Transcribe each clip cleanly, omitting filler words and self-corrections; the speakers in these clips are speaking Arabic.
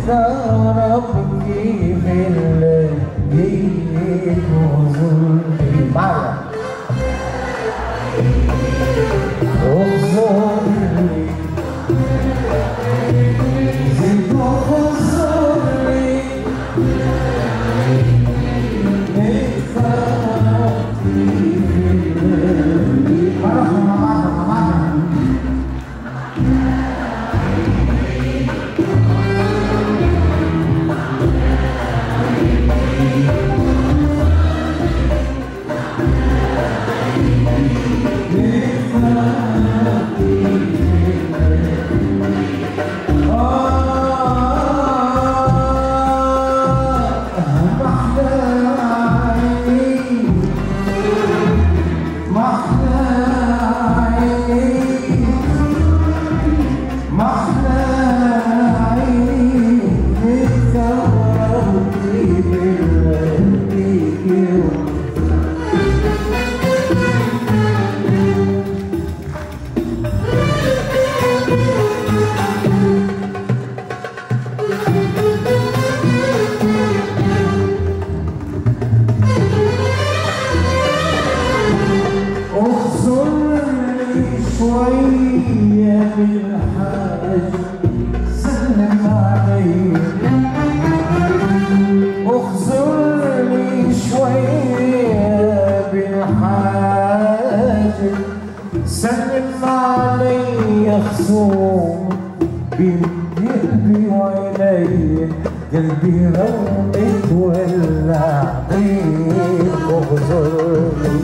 ربي في الليل وظلمي معايا اخزرني زيد واخزرني انت ربي في الليل شوية بالحاج سلم علي اخزرني شوية بالحاج سلم علي خصوم بين قلبي وعيني قلبي رومت ولع طيب اخزرني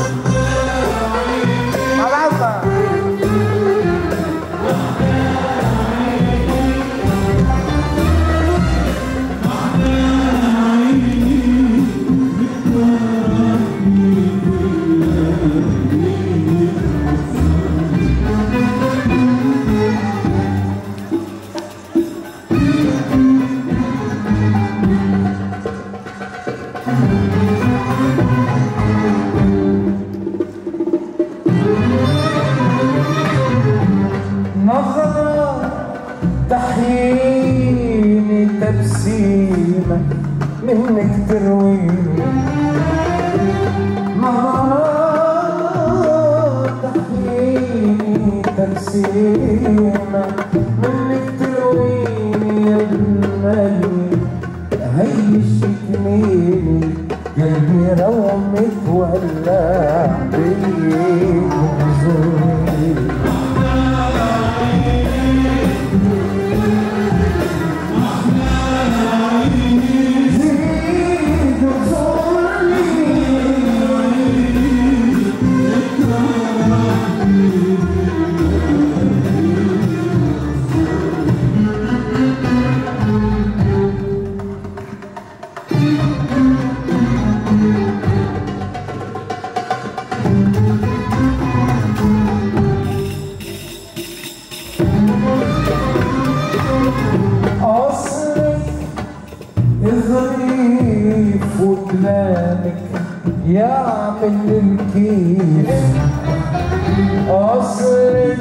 نظرة تحييني تبسيمة منك ترويني نظرة تحييني تبسيمة منك ترويني يا المالي هيشتنيني قلبي رومت ولع بيك وزورني الظريف وكلامك يعمل الكيف أصلك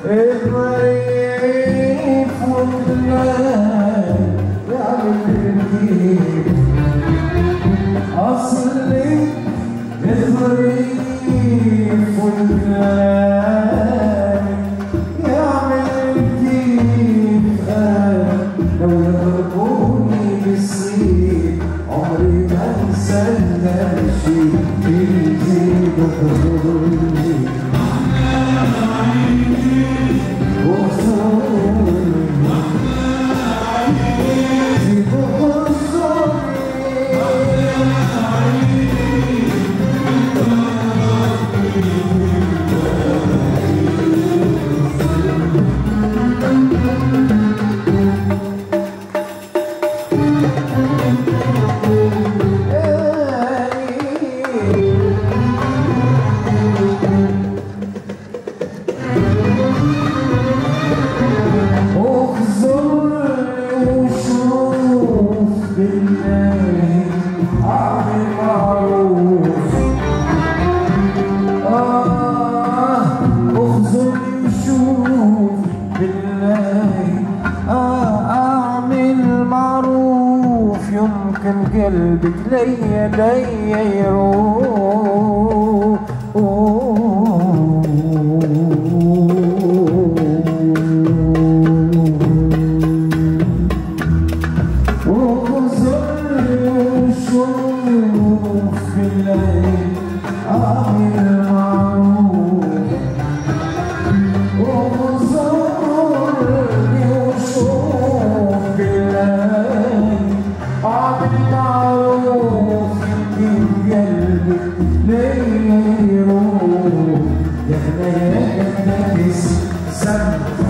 الظريف وكلامك يعمل الكيف أصلك الظريف وكلامك يعمل الكيف لو يضربوني بالسيف عمري ما انسى شيء بيزيد وخذوني يمكن قلبك ليا يروح وخزرني وشوف في الليل عامل معروف وخزرني وشوف في الليل عامل معروف يمكن قلبك ليا يروح يا حنين سم